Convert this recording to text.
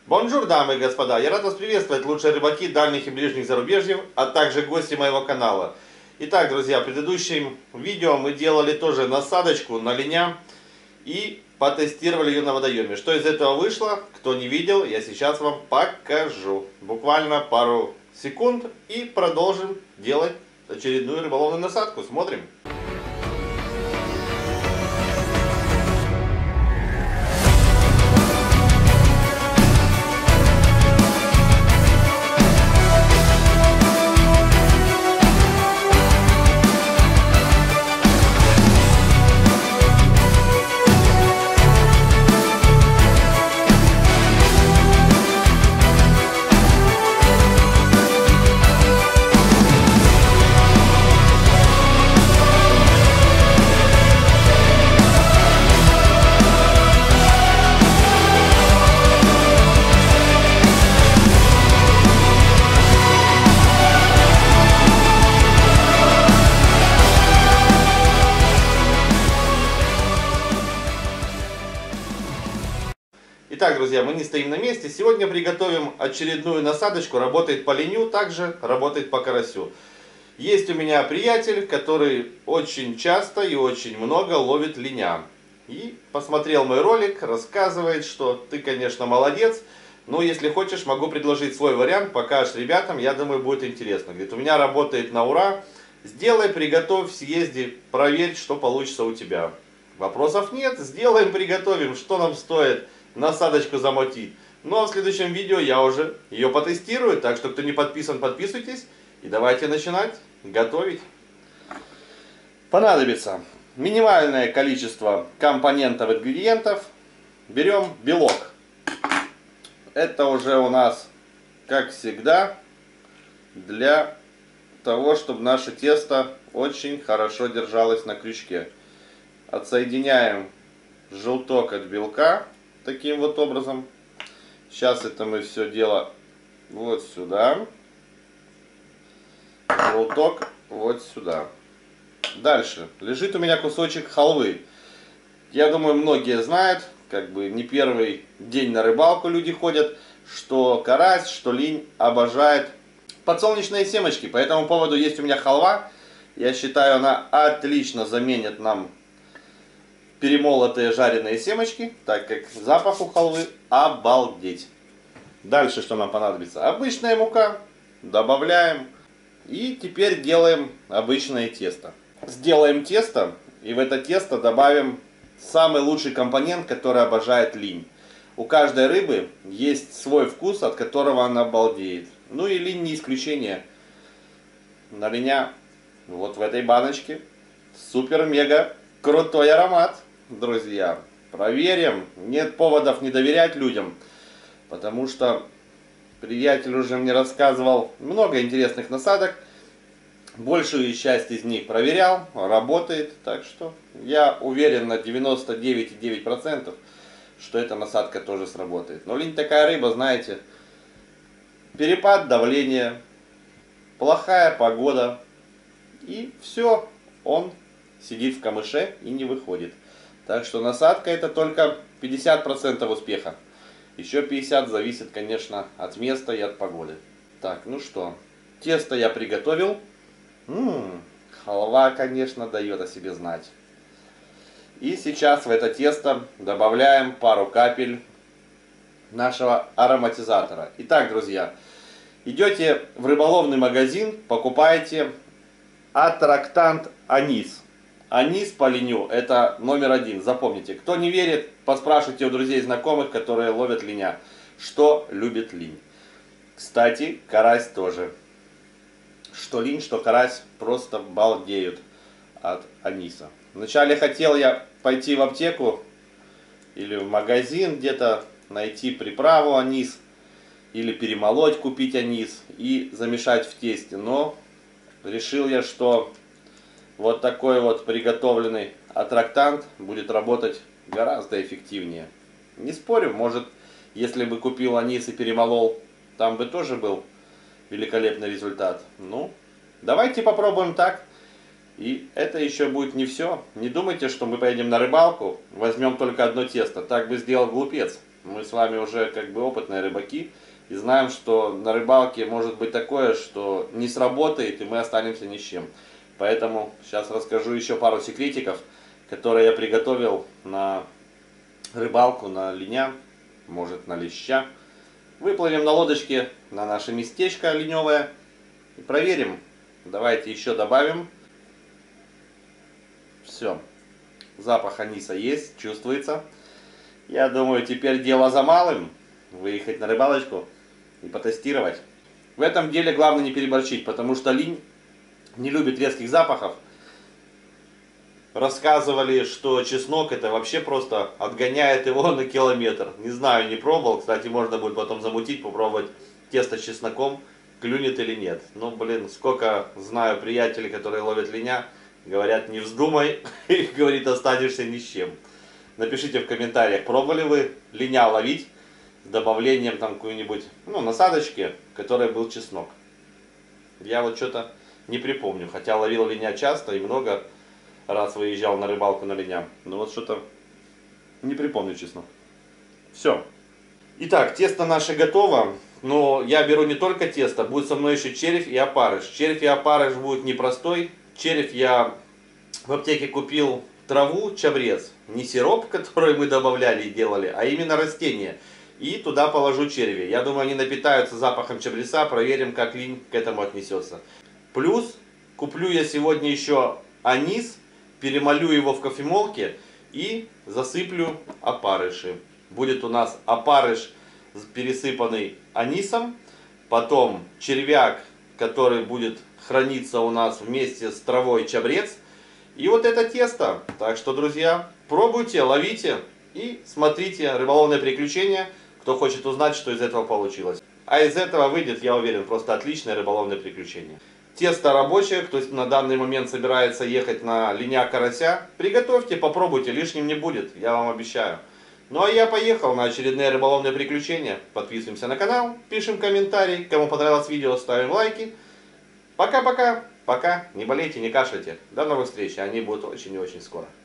Бонжур, дамы и господа! Я рад вас приветствовать, лучшие рыбаки дальних и ближних зарубежьев, а также гости моего канала. Итак, друзья, в предыдущем видео мы делали тоже насадочку на линя и потестировали ее на водоеме. Что из этого вышло, кто не видел, я сейчас вам покажу. Буквально пару секунд и продолжим делать очередную рыболовную насадку. Смотрим. Итак, друзья, мы не стоим на месте. Сегодня приготовим очередную насадочку. Работает по леню, также работает по карасю. Есть у меня приятель, который очень часто и очень много ловит линя. И посмотрел мой ролик, рассказывает, что ты, конечно, молодец. Но если хочешь, могу предложить свой вариант, покажешь ребятам, я думаю, будет интересно. Говорит, у меня работает на ура. Сделай, приготовь, съезди, проверь, что получится у тебя. Вопросов нет, сделаем, приготовим, что нам стоит насадочку замотить. Ну а в следующем видео я уже ее потестирую, так что кто не подписан, подписывайтесь. И давайте начинать готовить. Понадобится минимальное количество компонентов, ингредиентов. Берем белок. Это уже у нас, как всегда, для того, чтобы наше тесто очень хорошо держалось на крючке. Отсоединяем желток от белка. Таким вот образом. Сейчас это мы все дело вот сюда. Желток вот сюда. Дальше. Лежит у меня кусочек халвы. Я думаю, многие знают, как бы не первый день на рыбалку люди ходят, что карась, что линь обожает подсолнечные семечки. По этому поводу есть у меня халва. Я считаю, она отлично заменит нам перемолотые жареные семечки, так как запах у халвы обалдеть. Дальше что нам понадобится? Обычная мука. Добавляем. И теперь делаем обычное тесто. Сделаем тесто. И в это тесто добавим самый лучший компонент, который обожает линь. У каждой рыбы есть свой вкус, от которого она балдеет. Ну и линь не исключение. На линя вот в этой баночке супер-мега крутой аромат. Друзья, проверим. Нет поводов не доверять людям, потому что приятель уже мне рассказывал много интересных насадок. Большую часть из них проверял, работает. Так что я уверен на 99,9%, что эта насадка тоже сработает. Но линь такая рыба, знаете, перепад давления, плохая погода, и все, он сидит в камыше и не выходит. Так что насадка это только 50% успеха. Еще 50% зависит, конечно, от места и от погоды. Так, ну что, тесто я приготовил. Халва, конечно, дает о себе знать. И сейчас в это тесто добавляем пару капель нашего ароматизатора. Итак, друзья, идете в рыболовный магазин, покупаете аттрактант анис. Анис по линю это номер один. Запомните. Кто не верит, поспрашивайте у друзей и знакомых, которые ловят линя, что любит линь. Кстати, карась тоже. Что линь, что карась просто балдеют от аниса. Вначале хотел я пойти в аптеку или в магазин где-то найти приправу анис. Или перемолоть, купить анис и замешать в тесте. Но решил я, что вот такой вот приготовленный аттрактант будет работать гораздо эффективнее. Не спорю, может, если бы купил анис и перемолол, там бы тоже был великолепный результат. Ну, давайте попробуем так. И это еще будет не все. Не думайте, что мы поедем на рыбалку, возьмем только одно тесто. Так бы сделал глупец. Мы с вами уже как бы опытные рыбаки и знаем, что на рыбалке может быть такое, что не сработает и мы останемся ни с чем. Поэтому сейчас расскажу еще пару секретиков, которые я приготовил на рыбалку, на линя, может на леща. Выплывем на лодочке на наше местечко леневое и проверим. Давайте еще добавим. Все. Запах аниса есть, чувствуется. Я думаю, теперь дело за малым. Выехать на рыбалочку и потестировать. В этом деле главное не переборчить, потому что линь не любит резких запахов. Рассказывали, что чеснок это вообще просто отгоняет его на километр. Не знаю, не пробовал. Кстати, можно будет потом замутить, попробовать тесто с чесноком, клюнет или нет. Ну, блин, сколько знаю приятелей, которые ловят линя, говорят, не вздумай, и говорит, останешься ни с чем. Напишите в комментариях, пробовали вы линя ловить с добавлением там какой-нибудь, ну, насадочки, в которой был чеснок. Я вот что-то не припомню, хотя ловил линя часто и много раз выезжал на рыбалку на линя. Но вот что-то не припомню, честно. Все. Итак, тесто наше готово. Но я беру не только тесто, будет со мной еще червь и опарыш. Червь и опарыш будет непростой. Червь я в аптеке купил траву, чабрец. Не сироп, который мы добавляли и делали, а именно растение. И туда положу черви. Я думаю, они напитаются запахом чабреца. Проверим, как линь к этому отнесется. Плюс куплю я сегодня еще анис. Перемолю его в кофемолке и засыплю опарыши. Будет у нас опарыш, пересыпанный анисом. Потом червяк, который будет храниться у нас вместе с травой чабрец. И вот это тесто. Так что, друзья, пробуйте, ловите и смотрите рыболовное приключение, кто хочет узнать, что из этого получилось. А из этого выйдет, я уверен, просто отличное рыболовное приключение. Тесто рабочее, кто на данный момент собирается ехать на линя карася, приготовьте, попробуйте, лишним не будет, я вам обещаю. Ну а я поехал на очередные рыболовные приключения. Подписываемся на канал, пишем комментарий, кому понравилось видео, ставим лайки. Пока-пока, пока, не болейте, не кашляйте. До новых встреч, они будут очень и очень скоро.